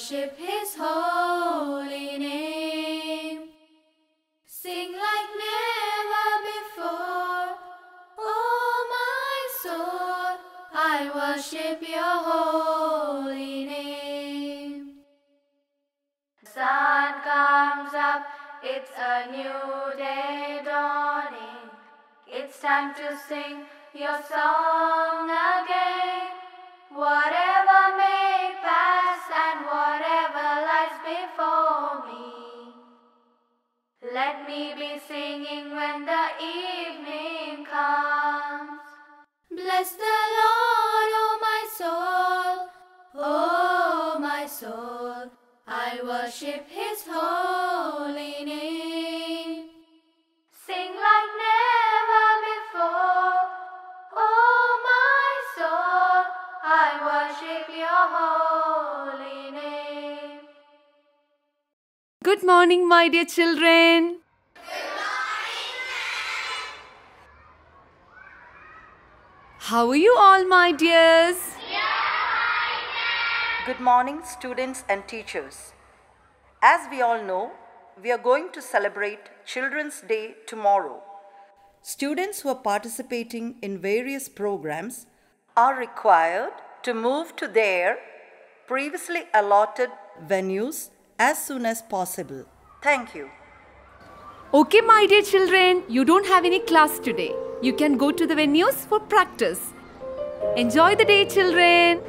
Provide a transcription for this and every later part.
worship His holy name. Sing like never before, oh my soul, I worship your holy name. The sun comes up, it's a new day dawning. It's time to sing your song again. Whatever may pass and whatever lies before me, let me be singing when the evening comes. Bless the Lord, oh my soul, oh my soul, I worship His holy name. Sing like never before, oh my soul, I worship your holy name. Good morning, my dear children. How are you all, my dears? Good morning, students and teachers. As we all know, we are going to celebrate Children's Day tomorrow. Students who are participating in various programs are required to move to their previously allotted venues as soon as possible. Thank you. Okay, my dear children, you don't have any class today. You can go to the venues for practice. Enjoy the day, children.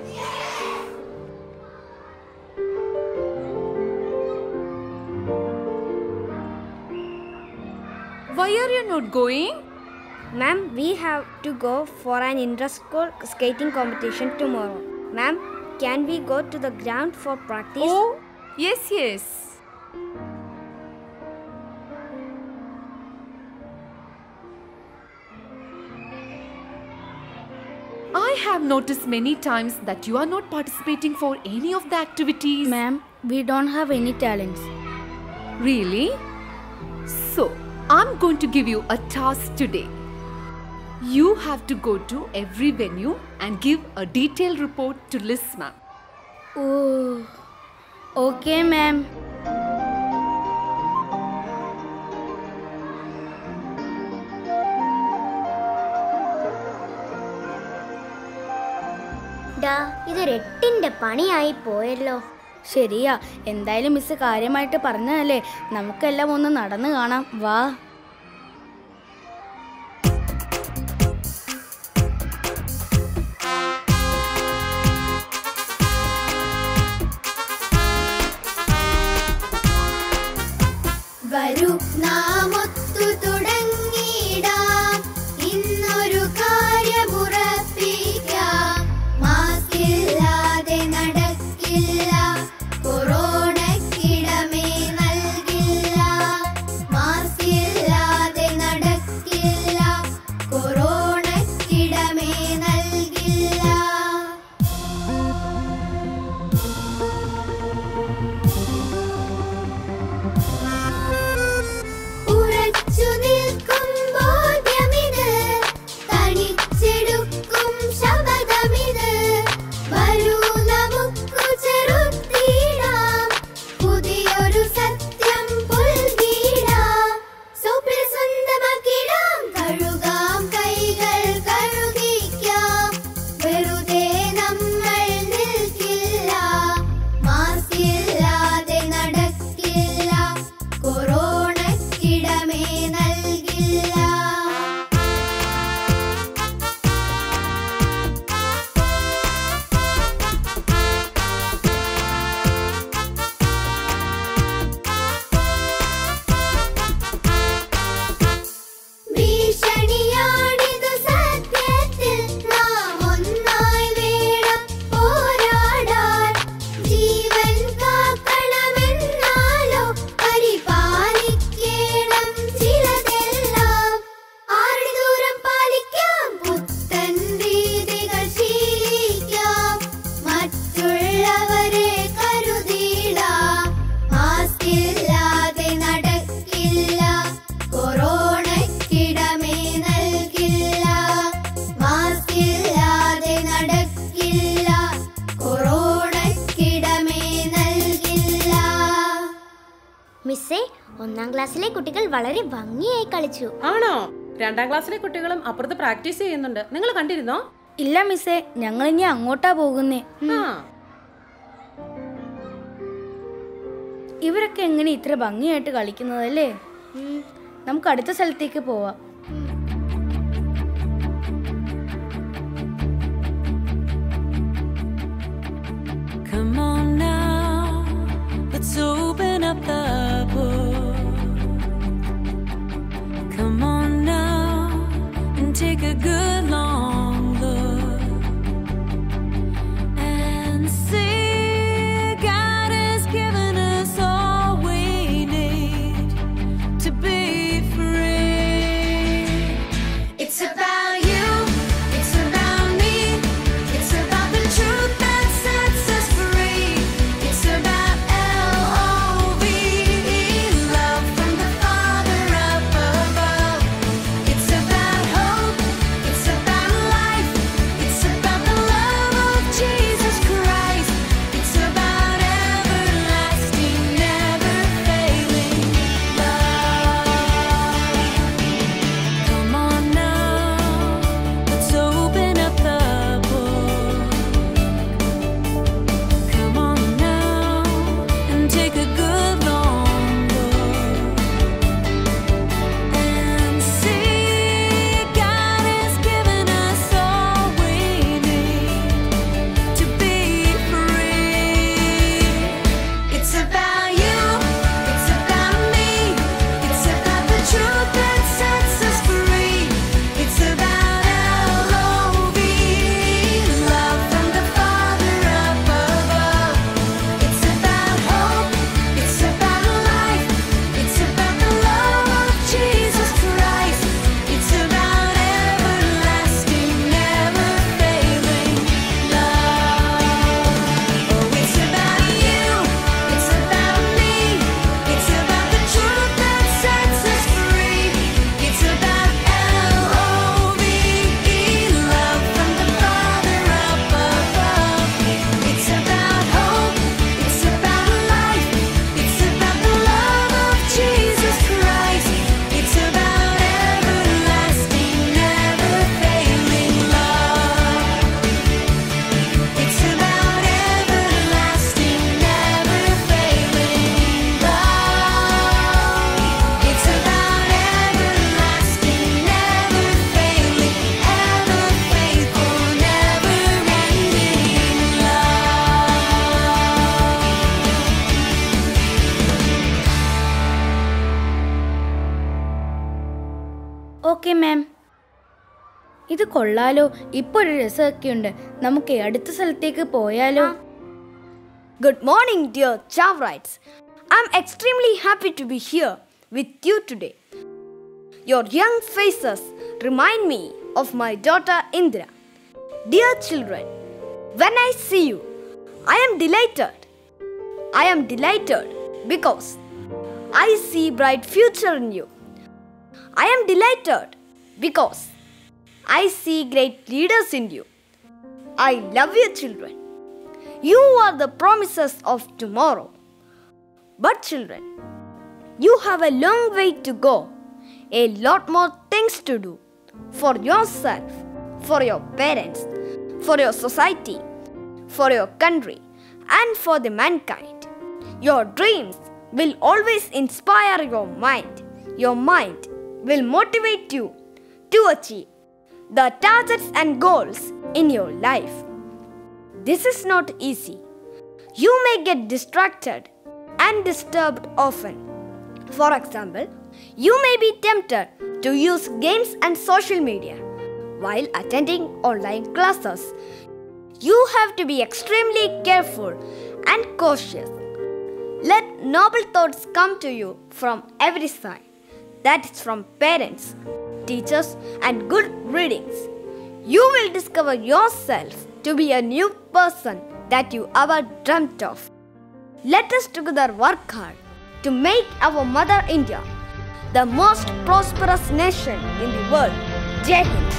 Why are you not going? Ma'am, we have to go for an inter-school skating competition tomorrow. Ma'am, can we go to the ground for practice? Oh, yes. I have noticed many times that you are not participating for any of the activities. Ma'am, we don't have any talents. Really? So, I'm going to give you a task today. You have to go to every venue and give a detailed report to Liz ma'am. Oh, okay, ma'am. ഇതൊരു 8ന്റെ പണിയായി പോയല്ലോ. ശരിയാ, എന്തായാലും miss കാര്യമായിട്ട് പറഞ്ഞതല്ലേ, നമുക്കെല്ലാം ഒന്ന് നടന്നു കാണാം. വാ. വരൂ നാമൊത്തു തുടങ്ങിടാം, ഇന്നൊരു കാര്യമുറപ്പിക്കാം. മാസ്കില്ലാതെ നടക്കില്ല, കൊറോണക്കിടമേ നൽകില്ല. മാസ്കില്ലാതെ നടക്കില്ല, കൊറോണക്കിടമേ നൽകില്ല. മിസ്സേ, 1ാം ക്ലാസ്സിലെ കുട്ടികൾ വളരെ ഭംഗിയായി കളിച്ചു. ആണോ? 2ാം ക്ലാസ്സിലെ കുട്ടികളും അപ്പുറത്ത് പ്രാക്ടീസ് ചെയ്യുന്നുണ്ട്. നിങ്ങൾ കണ്ടിരുന്നോ? ഇല്ല മിസ്സേ, ഞങ്ങൾ ഇനി അങ്ങോട്ടാ പോകുന്നേ. ഇവരൊക്കെ എങ്ങനെ ഇത്ര ഭംഗിയായിട്ട് കളിക്കുന്നതല്ലേ? നമുക്ക് അടുത്ത സ്ഥലത്തേക്ക് പോവാം. Come on now, let's open up the book. Come on now and take a good long look and see God has given us all we need to be free. It's about you, it's about me, it's about the truth that sets us free. It's about L-O-V-E, love from the Father up above. It's about hope, it's about life, it's about the love of Jesus Christ. It's about everlasting, never failing love. Come on now, let's open up the book. Come on now and take a good long look and see God has given us all we need to be free. It's about you, it's about me, it's about the truth that sets us free. It's about L-O-V-E, love from the Father up above. It's about hope, it's about life, it's about the love of Jesus Christ. It's about everlasting, never failing love. Oh, it's about you, it's about me, it's about the truth that sets us free. It's about L-O-V-E, love from the Father up above. It's about hope, it's about life, it's about the love of Jesus Christ. It's about everlasting, never failing love. It's about everlasting, never failing love. It's about everlasting, never failing, ever faithful, never ending love. Okay ma'am, ഇത് കൊള്ളാലോ. ഇപ്പൊ ഒരു രസമൊക്കെ ഉണ്ട്. നമുക്ക് അടുത്ത സ്ഥലത്തേക്ക് പോയാലോ? Good morning, dear Chavarites. I'm extremely happy to be here with you today. Your young faces remind me of my daughter Indra. Dear children, when I see you, I am delighted. I am delighted because I see bright future in you. I am delighted because I see great leaders in you. I love you, children. You are the promises of tomorrow. But children, you have a long way to go, a lot more things to do for yourself, for your parents, for your society, for your country, and for the mankind. Your dreams will always inspire your mind. Your mind will motivate you to achieve the targets and goals in your life. This is not easy. You may get distracted and disturbed often. For example, you may be tempted to use games and social media while attending online classes. You have to be extremely careful and cautious. Let noble thoughts come to you from every side. That is from parents, teachers, and good readings. You will discover yourself to be a new person that you ever dreamt of. Let us together work hard to make our Mother India the most prosperous nation in the world. Jai Hind.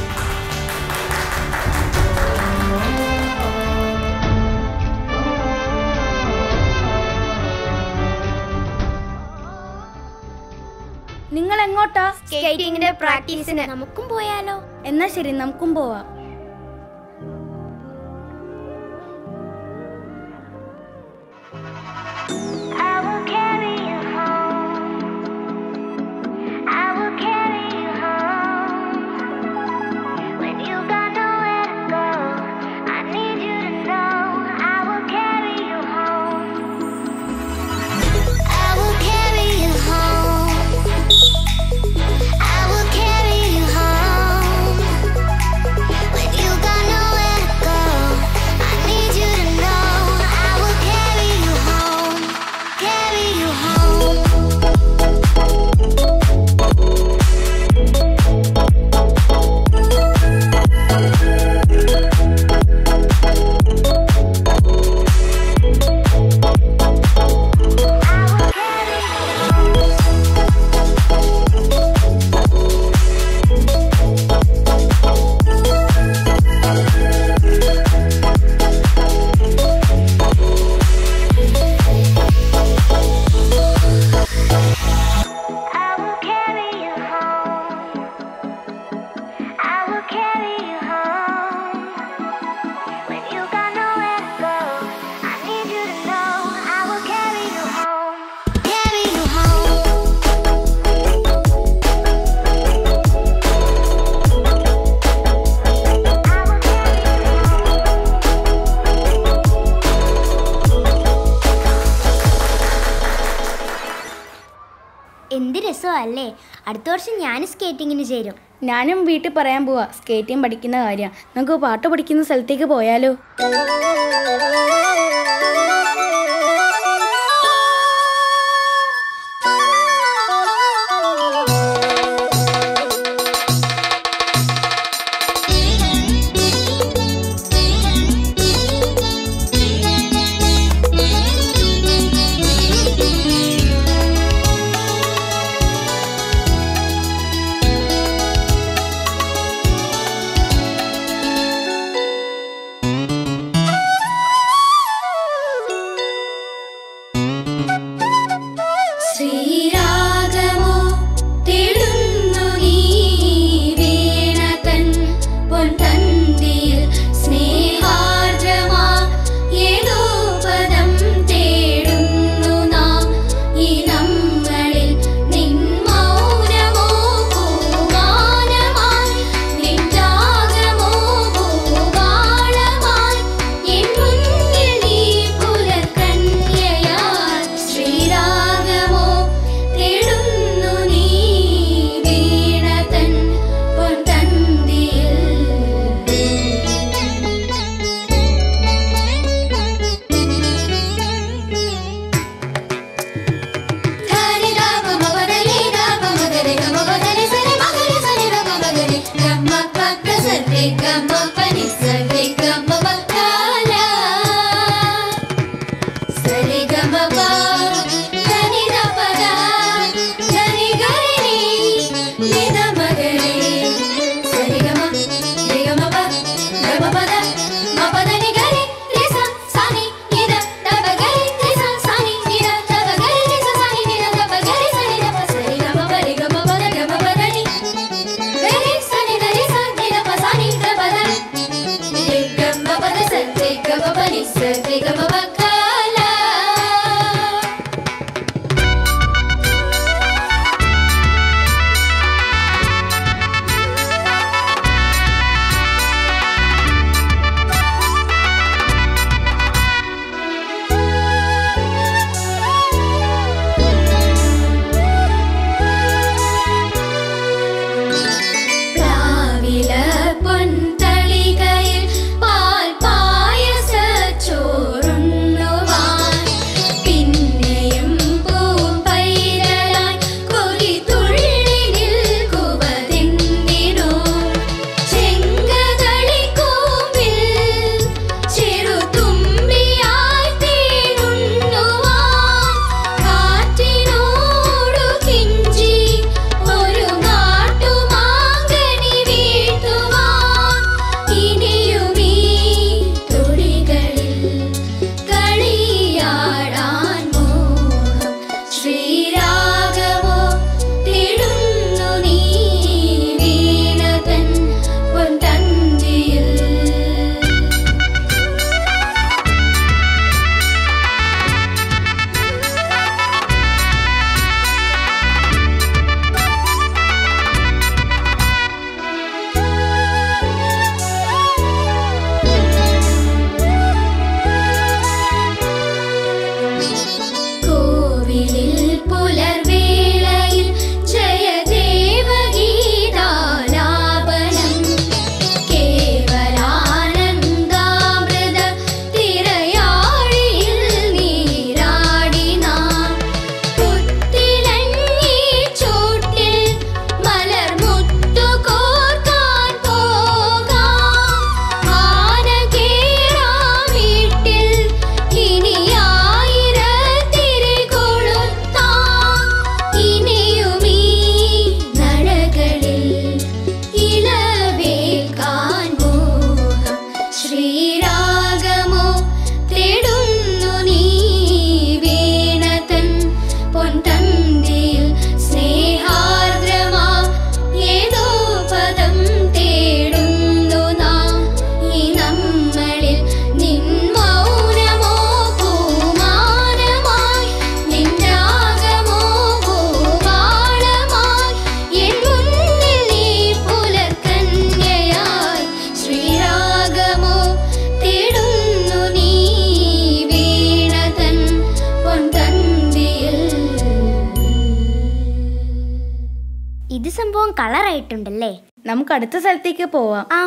നിങ്ങൾ എങ്ങോട്ടാ? സ്കേറ്റിംഗിന്റെ പ്രാക്ടീസിന്. നമുക്കും പോയാലോ? എന്നാ ശരി, നമുക്കും പോവാം. എന്ത് രസമല്ലേ? അടുത്ത വർഷം ഞാൻ സ്കേറ്റിങ്ങിന് ചേരും. ഞാനും വീട്ടിൽ പറയാൻ പോവാ സ്കേറ്റിംഗ് പഠിക്കുന്ന കാര്യം. നമുക്ക് പാട്ട് പഠിക്കുന്ന സ്ഥലത്തേക്ക് പോയാലോ? ഒരു സംഭവം കളറായിട്ടുണ്ടല്ലേ. നമുക്ക് അടുത്ത സ്ഥലത്തേക്ക് പോവാം. ആ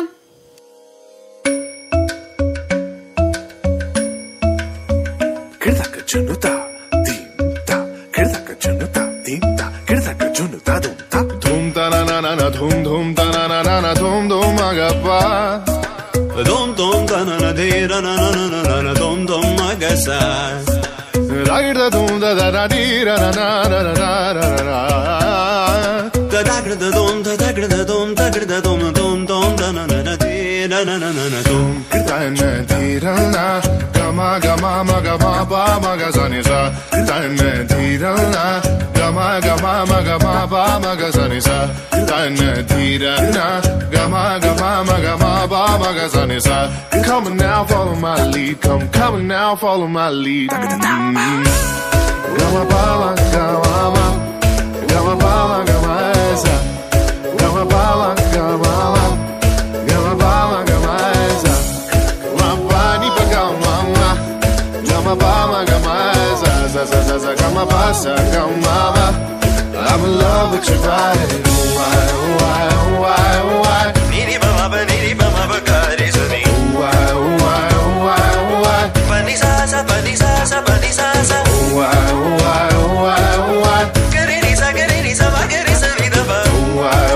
Come on now, follow my lead. Come on now, follow my lead. Gama bala, gama, gama bala, gama esa. Gama bala, gama, gama bala, gama esa. Mapani pa gama, gama bala, gama esa. Sa, gama pasa, gama. I'm in love with your body. Why? Niri baba, kari sani. Why? Panisa, panisa. Why? Garisa, magarisa, vidaba. Why?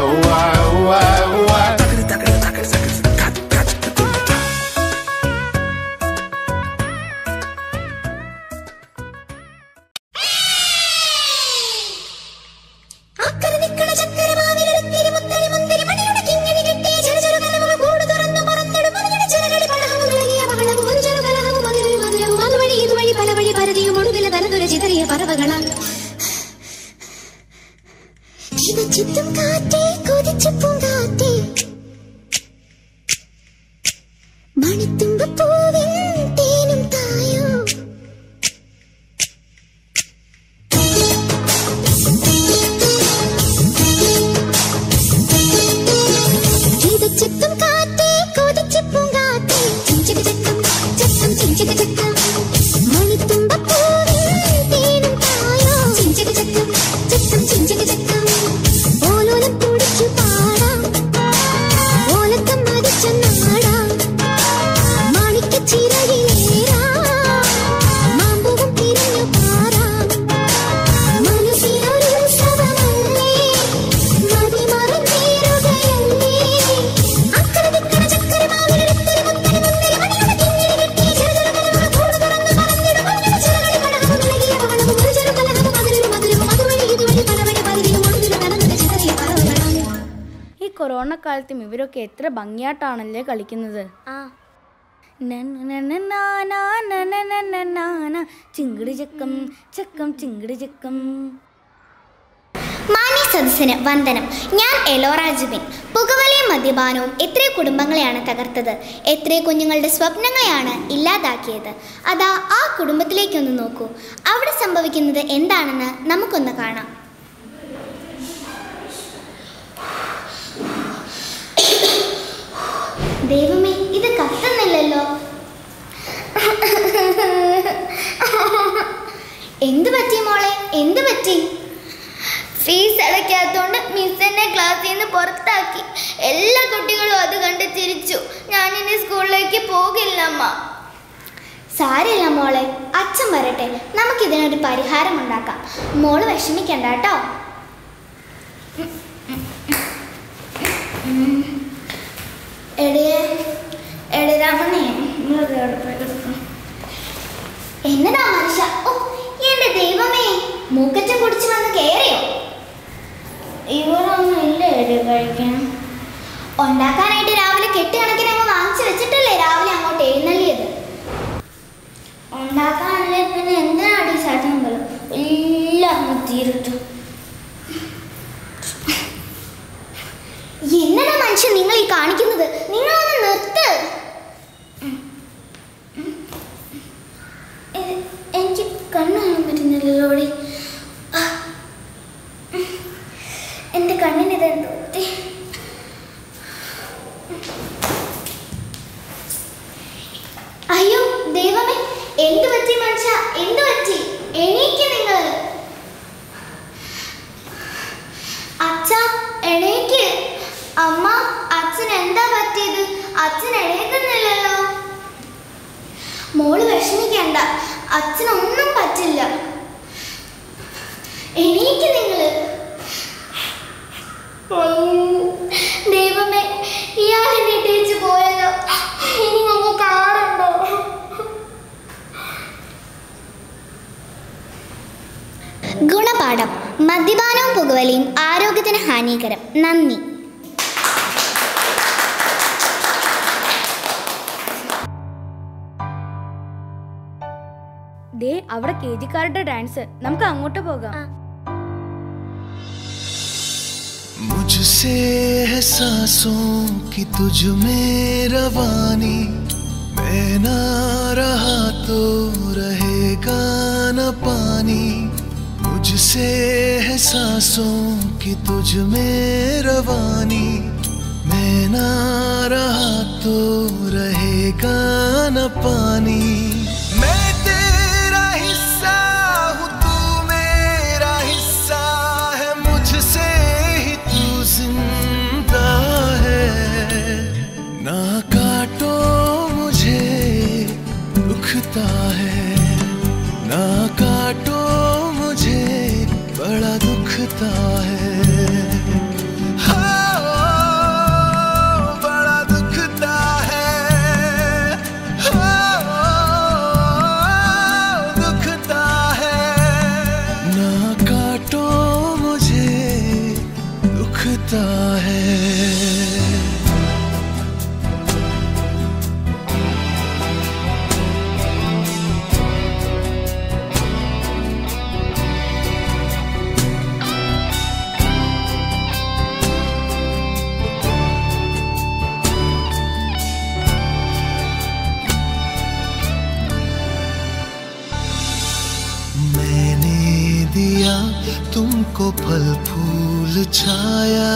Corona കാലത്തും ഇവരൊക്കെ എത്ര ഭംഗിയായിട്ടാണല്ലേ കളിക്കുന്നത്. ചിങ്കിടി ചക്കം ചക്കം ചിങ്കിടി ചക്കം. മാന്യ സദസ്സിന് വന്ദനം. ഞാൻ എലോറ ജുബിൻ. പുകവലിയും മദ്യപാനവും എത്രയോ കുടുംബങ്ങളെയാണ് തകർത്തത്, എത്രയോ കുഞ്ഞുങ്ങളുടെ സ്വപ്നങ്ങളെയാണ് ഇല്ലാതാക്കിയത്. അതാ ആ കുടുംബത്തിലേക്കൊന്ന് നോക്കൂ. അവിടെ സംഭവിക്കുന്നത് എന്താണെന്ന് നമുക്കൊന്ന് കാണാം. ദൈവമേ, ഇത് കത്തുന്നില്ലല്ലോ. എന്ത് പറ്റി മോളെ, എന്ത് പറ്റി? ഫീസ് അടയ്ക്കാത്തോണ്ട് മിസ് എന്നെ ക്ലാസ്സിൽ നിന്ന് പുറത്താക്കി. എല്ലാ കുട്ടികളും അത് കണ്ട് ചിരിച്ചു. ഞാനിനി സ്കൂളിലേക്ക് പോകില്ല അമ്മ. സാരമില്ല മോളെ, അച്ഛൻ വരട്ടെ, നമുക്കിതിനൊരു പരിഹാരം ഉണ്ടാക്കാം. മോള് വിഷമിക്കണ്ട കേട്ടോ. എന്നതാ മനുഷ്യ? ഓ എന്റെ ദൈവമേ, മൂക്കറ്റ കുടിച്ചു വന്ന് കേറിയോ? ഇവരൊന്നും ഇല്ലേ കഴിക്കാൻ? ഉണ്ടാക്കാനായിട്ട് രാവിലെ കെട്ടുകണക്കിന് അങ്ങ് വാങ്ങിച്ചു വെച്ചിട്ടല്ലേ രാവിലെ അങ്ങോട്ട് എഴുന്നള്ളിയത്. ഉണ്ടാക്കാനല്ലേ പിന്നെ എന്തിനാണ് ഈ സാധനങ്ങളും എല്ലാം തീർത്തു. എന്നതാ മനുഷ്യൻ നിങ്ങൾ ഈ കാണിക്കുന്നത്? നിങ്ങളൊന്ന് നിർത്ത്. എനിക്ക് കണ്ണു കാണാൻ പറ്റുന്നില്ലല്ലോടി. എൻ്റെ കണ്ണിന് ഇതെന്തോ. അയ്യോ ദൈവമേ, എന്ത് പറ്റി മനുഷ്യ, എന്ത് പറ്റി? എണീക്ക് നിങ്ങൾ. എഴുതുന്നില്ലല്ലോ. മോള് വിഷമിക്കണ്ട, അച്ഛനൊന്നും പറ്റില്ല. എണീക്ക് നിങ്ങള്. ദൈവമേ, ഇയാൾ എന്നെ ഇട്ടേച്ച് പോയല്ലോ. ഇനി ഞങ്ങൾക്ക് ആരുണ്ടോ? ഗുണപാഠം: മദ്യപാനവും പുകവലിയും ആരോഗ്യത്തിന് ഹാനികരം. നന്ദി. ദേ അവിടെ കേജിക്കാരുടെ ഡാൻസ്, നമുക്ക് അങ്ങോട്ട് പോകാം. मुझसे है सांसों की तुझ में रवानी, मैं ना रहा तो रहेगा न पानी. मुझसे है सांसों की तुझ में रवानी, मैं ना रहा तो रहेगा न पानी. मैं तेरा हिस्सा हूँ, तू मेरा हिस्सा है, मुझसे ही तू जिंदा है. ना काटो मुझे दुखता है, ना काटो मुझे बड़ा दुखता है. बड़ा दुखता है, दुखता है. ना काटो मुझे दुखता है. मैंने दिया तुमको फल फूल छाया,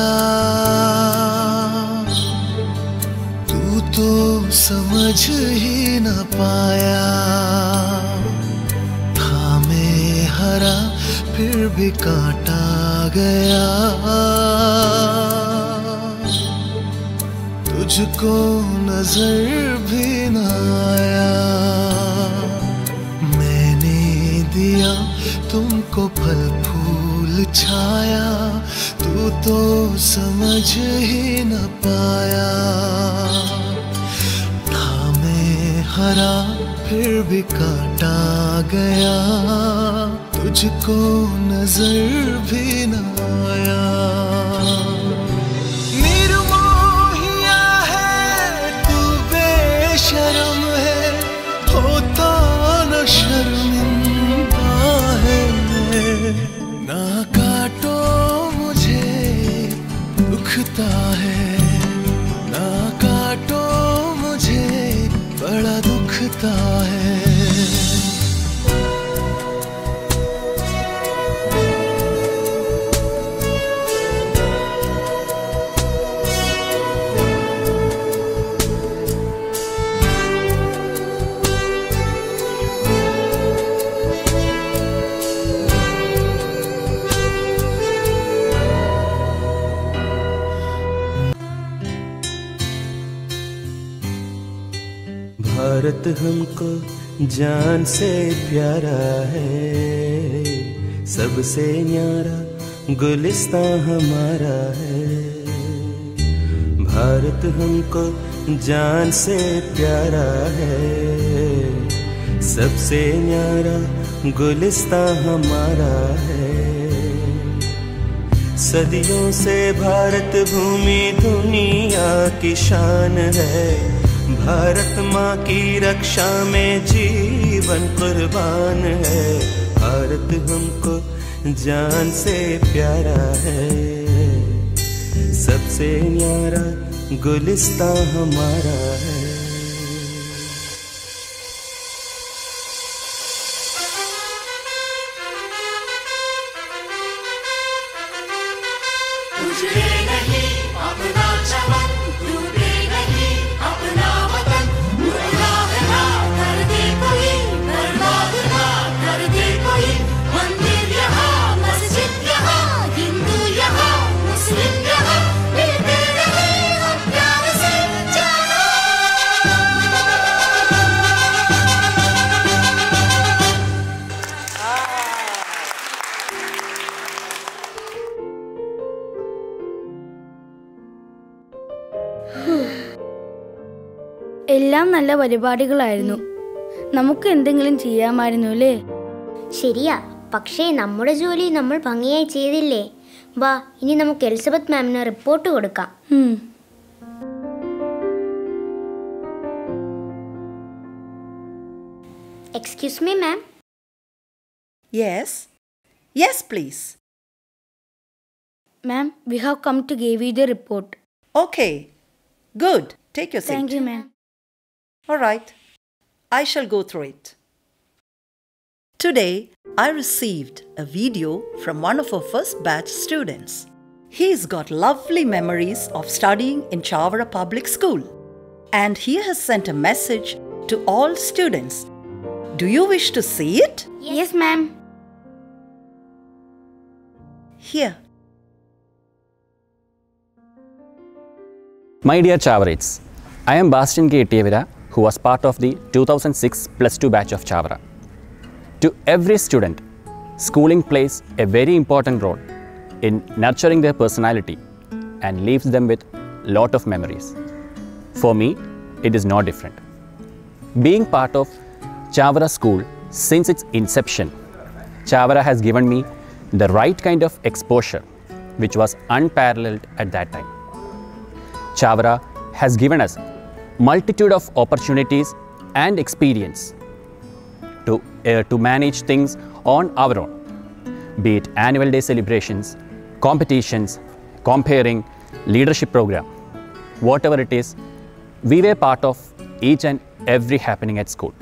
तू तो समझ ही न पाया. था मैं हरा फिर भी काटा गया, तुझको नजर भी न आया. मैंने दिया तुमको फल फूल छाया, तू तो समझ ही न पाया. था मैं हरा फिर भी काटा गया, तुझको नजर भी न आया. निर्मोहिया है तू, बेशरम है, होता न शर्मिंदा है. ना काटो मुझे दुखता है, ना काटो मुझे बड़ा दुखता है. भारत हमको जान से प्यारा है, सबसे न्यारा गुलिस्तां हमारा है. भारत हमको जान से प्यारा है, सबसे न्यारा गुलिस्तां हमारा है. सदियों से भारत भूमि दुनिया की शान है, भारत माँ की रक्षा में जीवन कुर्बान है. भारत हमको जान से प्यारा है, सबसे न्यारा गुलिस्तां हमारा है. എല്ലാം നല്ല പരിപാടികളായിരുന്നു. നമുക്ക് എന്തെങ്കിലും ചെയ്യാമായിരുന്നു അല്ലേ? ശരിയാ, പക്ഷേ നമ്മുടെ ജോലി നമ്മൾ ഭംഗിയായി ചെയ്തില്ലേ? വാ, ഇനി നമുക്ക് എലിസബത്ത് മാമിന് റിപ്പോർട്ട് കൊടുക്കാം. Excuse me, ma'am. Yes? Yes, please. Ma'am, we have come to give you the report. Okay. Good. Take your seat. Thank you, ma'am. All right. I shall go through it. Today, I received a video from one of our first batch students. He's got lovely memories of studying in Chavara Public School. And he has sent a message to all students. Do you wish to see it? Yes, ma'am. Here. My dear Chavarites, I am Bastian K. Tevira, who was part of the 2006 Plus 2 batch of Chavara. To every student, schooling plays a very important role in nurturing their personality and leaves them with a lot of memories. For me, it is no different. Being part of Chavara School since its inception, Chavara has given me the right kind of exposure which was unparalleled at that time. Chavara has given us multitude of opportunities and experience to manage things on our own, be it annual day celebrations, competitions, comparing, leadership program, whatever it is, we were part of each and every happening at school.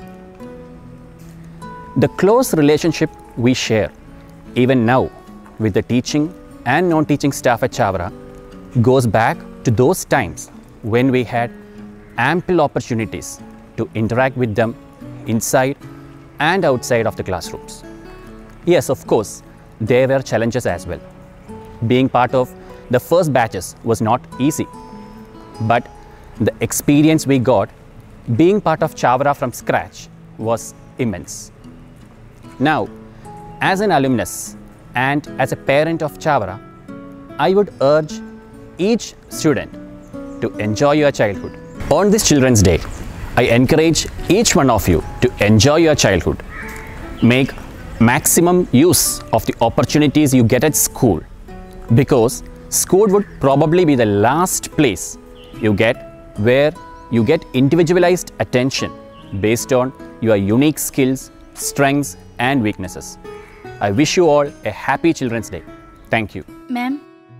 The close relationship we share even now with the teaching and non-teaching staff at Chavara goes back to those times when we had ample opportunities to interact with them inside and outside of the classrooms. Yes, of course, there were challenges as well. Being part of the first batches was not easy, but the experience we got being part of Chavara from scratch was immense. Now, as an alumnus and as a parent of Chavara, I would urge each student to enjoy your childhood. On this Children's Day, I encourage each one of you to enjoy your childhood. Make maximum use of the opportunities you get at school, because school would probably be the last place you get where you get individualized attention based on your unique skills, strengths and weaknesses. I wish you all a happy Children's Day. Thank you. Ma'am.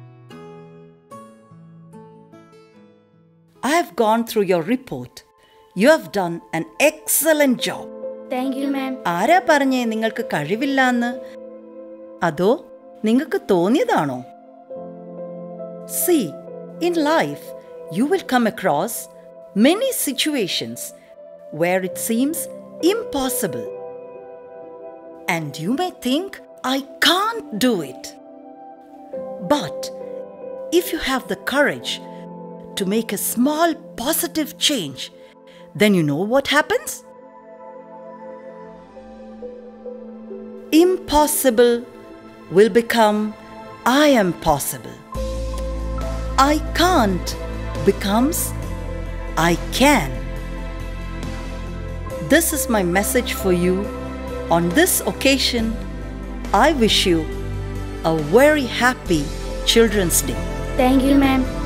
I have gone through your report. You have done an excellent job. Thank you, ma'am. ആരാ പറഞ്ഞേ നിങ്ങൾക്ക് കഴിവില്ലാന്ന്? അതോ നിങ്ങൾക്ക് തോന്നിയതാണോ? See, in life, you will come across many situations where it seems impossible. And you may think, I can't do it. But if you have the courage to make a small positive change, then you know what happens? Impossible will become I am possible. I can't becomes I can. This is my message for you. On this occasion, I wish you a very happy Children's Day. Thank you, ma'am.